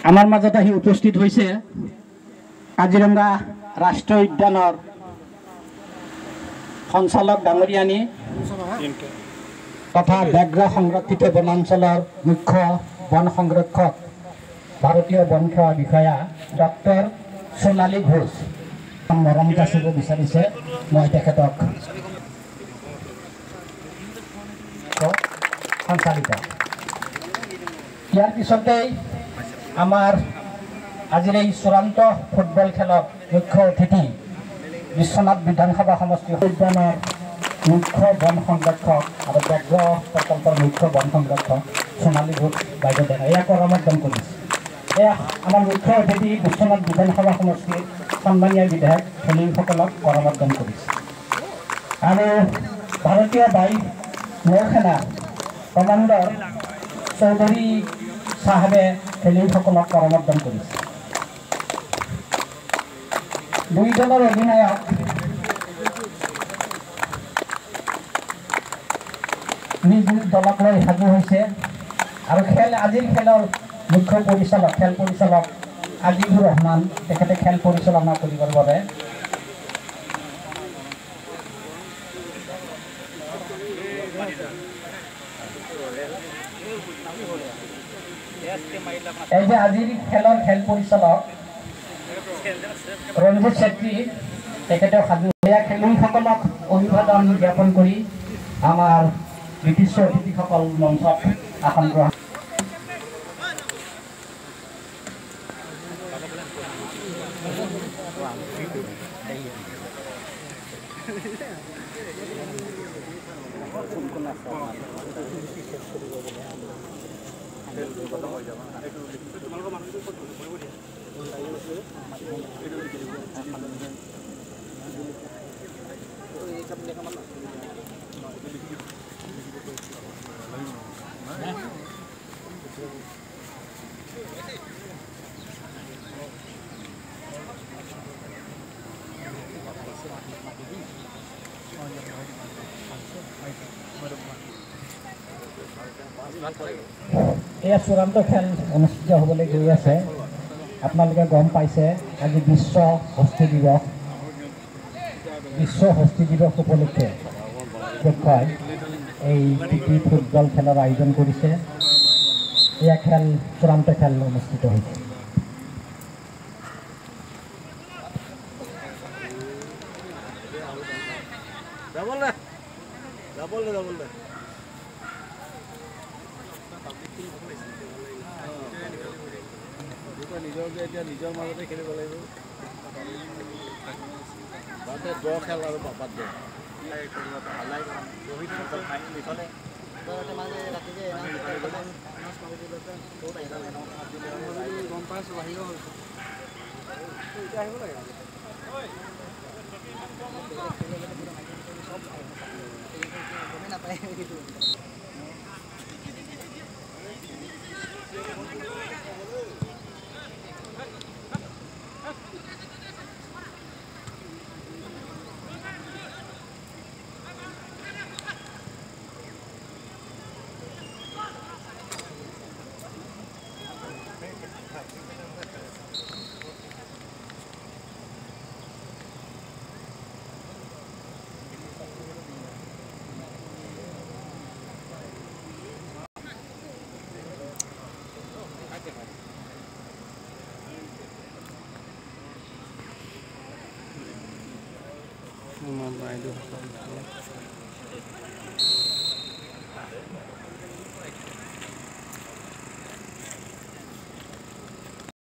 আমাৰ মাজত আহি উপস্থিত হৈছে কাজিৰঙা ৰাষ্ট্ৰীয় উদ্যানৰ সঞ্চালক ডাঙৰীয়ানী তথা ব্যাঘ্ৰ সংৰক্ষিত বনাঞ্চলৰ মুখ্য বন সংৰক্ষক ভাৰতীয় বন সেৱা বিষয়া ডক্টৰ সোণালী ঘোষ মৰম যাচিব বিচাৰিছে। মই তেখেতক সঞ্চালিত। ইয়াৰ পিছতেই আমাৰ আজিৰ এই চূড়ান্ত ফুটবল খেলত মুখ্য অতিথি বিশ্বনাথ বিধানসভা সমষ্টি উদ্যানৰ মুখ্য বন সংৰক্ষক আৰু ব্যাঘ্ৰ প্ৰকল্পৰ মুখ্য বন সংৰক্ষক সোণালী ঘোষ বাইদেউ এয়া কৰমৰ্দন কৰিছে। এয়া আমাৰ মুখ্য অতিথি বিশ্বনাথ বিধানসভা সমষ্টিৰ সন্মানীয় বিধায়ক খেলুৱৈসকলক কৰমৰ্দন কৰিছে। আৰু ভাৰতীয় বায়ু নৌসেনাৰ কমাণ্ডাৰ চৌধুৰী চাহাবে খেলুৱৈসকলক কৰমৰ্দন কৰিছে। দুই দলৰ অধিনায়ক নিজ নিজ দলক লৈ সাজু হৈছে আৰু আজিৰ খেলৰ মুখ্য পৰিচালক খেল পৰিচালক আজিজুৰ ৰহমান তেখেতে খেল পৰিচালনা কৰিবৰ বাবে এই যে আজিৰ খেলৰ খেল পৰিচালক ৰঞ্জিত ছেত্ৰী তেখেতেও সাজু এয়া খেলুৱৈসকলক অভিবাদন জ্ঞাপন কৰি আমাৰ বিশিষ্ট অতিথিসকল মঞ্চত আসন গ্ৰহণ এয়া চূড়ান্ত খেল অনুষ্ঠিত হ'বলৈ গৈ আছে। আপোনালোকে গম পাইছে আজি বিশ্ব হস্তী দিৱস। বিশ্ব হস্তী দিৱস উপলক্ষে পক্ষই এই প্ৰীতি ফুটবল খেলৰ আয়োজন কৰিছে। এয়া খেল চূড়ান্ত খেল অনুষ্ঠিত হৈছে। নিজৰ মাজতে খেলিব লাগিব ড্ৰ খেল আৰু পাপাত গম পাইছোঁ বাহিৰ আহিব লাগে গমেই নাপায়।